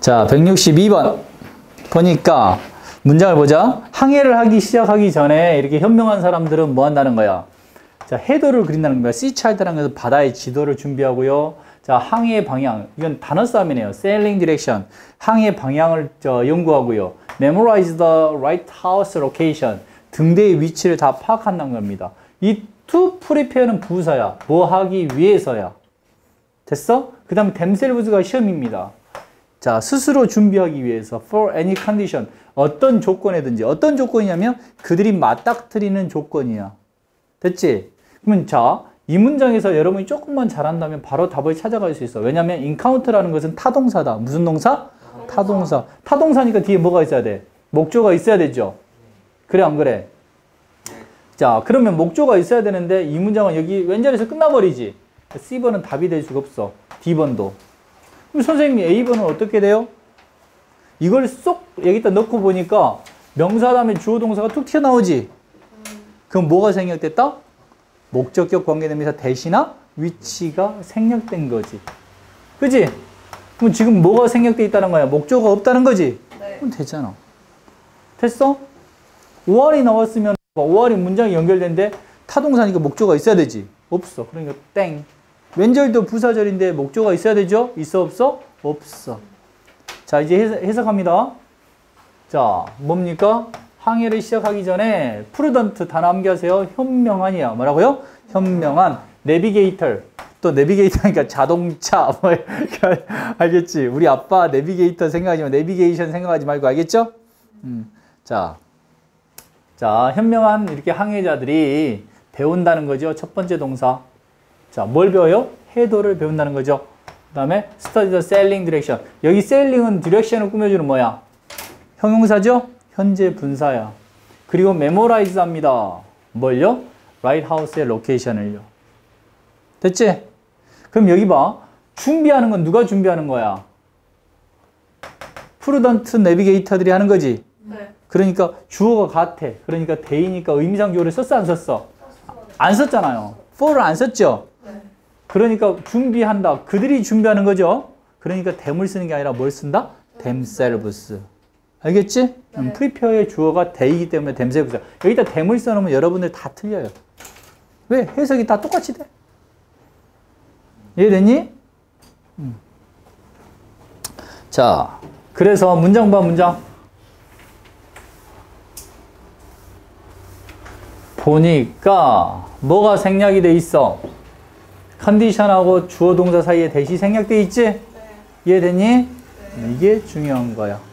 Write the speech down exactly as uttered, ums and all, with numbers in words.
자, 백육십이 번 보니까 문장을 보자. 항해를 하기 시작하기 전에 이렇게 현명한 사람들은 뭐 한다는 거야? 자, 해도를 그린다는 거야. 시차일드라는 것은 바다의 지도를 준비하고요. 자, 항해 방향. 이건 단어 싸움이네요. sailing direction. 항해 방향을 저, 연구하고요. memorize the right house location. 등대의 위치를 다 파악한다는 겁니다. 이 to prepare는 부사야. 뭐 하기 위해서야. 됐어? 그 다음에 themselves가 시험입니다. 자, 스스로 준비하기 위해서 for any condition. 어떤 조건이든지. 어떤 조건이냐면 그들이 맞닥뜨리는 조건이야. 됐지? 그러면 자, 이 문장에서 여러분이 조금만 잘한다면 바로 답을 찾아갈 수 있어. 왜냐면 encounter라는 것은 타동사다. 무슨 동사? 타동사. 타동사니까 뒤에 뭐가 있어야 돼? 목조가 있어야 되죠? 그래 안 그래? 자, 그러면 목조가 있어야 되는데 이 문장은 여기 왼자리에서 끝나버리지. 씨 번은 답이 될 수가 없어. 디 번도. 그럼 선생님이 에이 번은 어떻게 돼요? 이걸 쏙 여기다 넣고 보니까 명사 다음에 주어 동사가 툭 튀어나오지? 그럼 뭐가 생략됐다? 목적격 관계대명사 대시나 위치가 생략된 거지. 그치? 그럼 지금 뭐가 생략돼 있다는 거야? 목적어가 없다는 거지? 네. 그럼 되잖아. 됐어? 오알이 나왔으면 오알이 문장이 연결된데 타동사니까 목적어가 있어야 되지? 없어. 그러니까 땡. 왼절도 부사절인데 목적어가 있어야 되죠? 있어 없어? 없어. 자, 이제 해석, 해석합니다. 자, 뭡니까? 항해를 시작하기 전에 프루던트 단어 암기하세요. 현명한이야. 뭐라고요? 현명한. 내비게이터. 또 내비게이터니까 자동차. 뭐 알겠지? 우리 아빠 내비게이터 생각하지 마. 내비게이션 생각하지 말고 알겠죠? 음. 자, 자, 현명한 이렇게 항해자들이 배운다는 거죠. 첫 번째 동사. 자, 뭘 배워요? 해도를 배운다는 거죠. 그 다음에 study the sailing direction. 여기 sailing은 디렉션을 꾸며주는 뭐야? 형용사죠? 현재 분사야. 그리고 memorize 합니다. 뭘요? 라이트하우스의 로케이션을요. 됐지? 그럼 여기 봐. 준비하는 건 누가 준비하는 거야? 프루던트 내비게이터들이 하는 거지? 네. 그러니까 주어가 같아. 그러니까 대이니까 의미상 주어를 썼어 안 썼어? 안 썼잖아요. for를 안 썼죠? 네. 그러니까 준비한다. 그들이 준비하는 거죠? 그러니까 them을 쓰는 게 아니라 뭘 쓴다? themselves. 알겠지? 네. 음, prepare의 주어가 they이기 때문에 themselves. 여기다 them을 써놓으면 여러분들 다 틀려요. 왜? 해석이 다 똑같이 돼. 이해됐니? 음. 자, 그래서 문장 봐, 문장. 보니까 뭐가 생략이 돼 있어? 컨디션하고 주어 동사 사이에 대시 생략돼 있지? 네. 이해됐니? 네. 이게 중요한 거야.